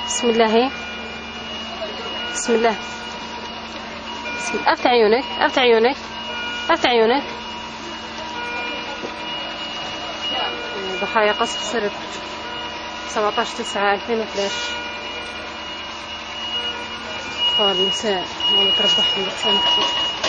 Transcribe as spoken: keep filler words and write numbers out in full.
بسم الله هي. بسم الله. بسم الله. افتح عيونك افتح عيونك افتح عيونك. ضحايا قصف سرب سبعة عشر تسعة ألفين وإحدى عشر. أطفال نساء ما بتربحهم بس.